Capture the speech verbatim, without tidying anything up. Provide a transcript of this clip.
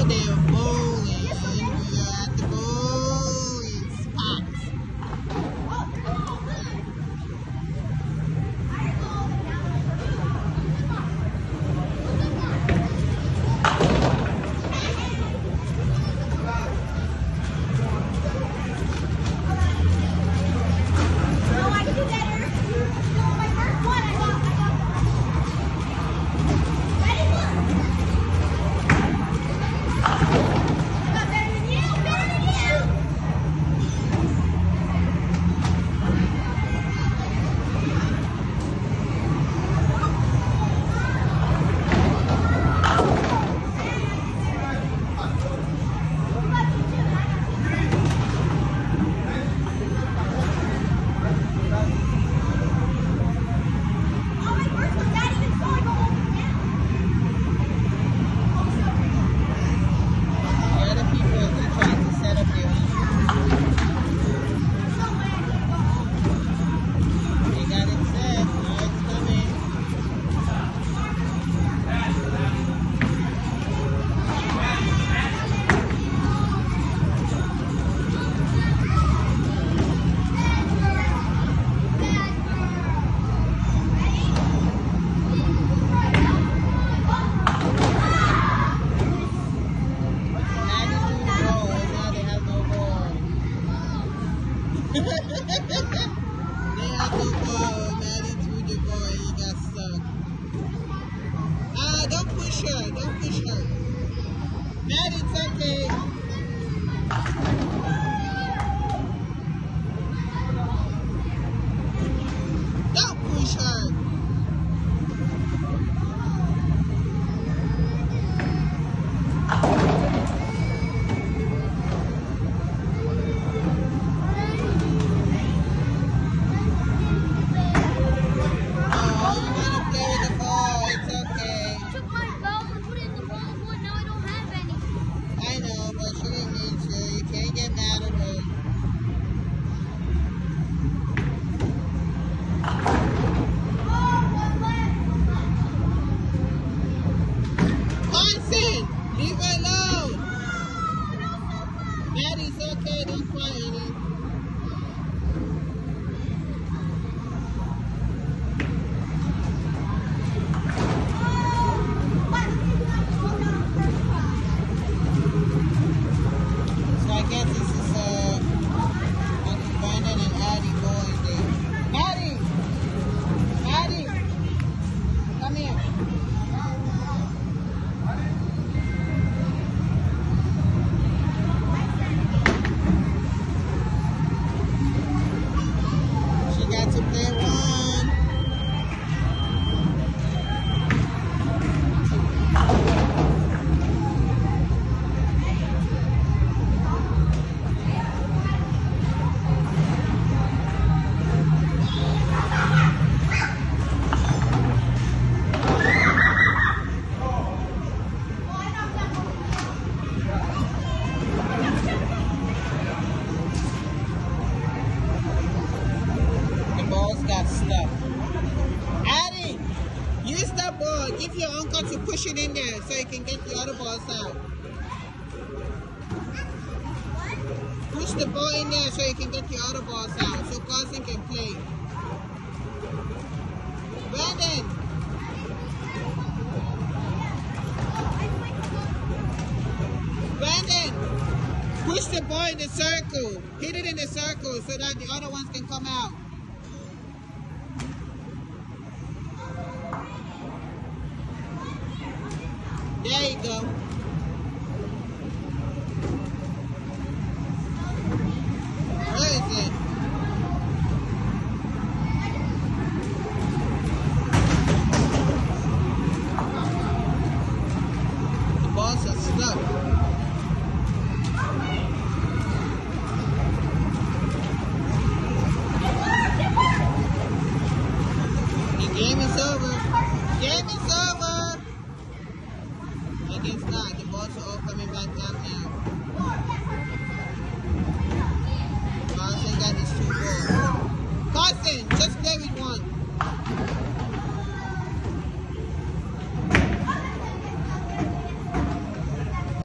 they're bowling. We are at the bowling spot. They have no ball, Maddie threw the ball and he got stuck. Ah, don't push her, don't push her. Maddie, it's okay. Don't push her. Leave her alone. Maddie's okay, don't cry, honey. So I guess this is uh, Uncle Brandon and Addie going there. Maddie! Maddie! Come here. Got stuck. Addie, use the ball. Give your uncle to push it in there so you can get the other balls out. Push the ball in there so you can get the other balls out so Carson can play. Brandon. Brandon, push the ball in the circle. Hit it in the circle so that the other ones can come out. There you go. Where is it? The balls are stuck. The game is over. Game is over. I guess not. The balls are all coming back down now.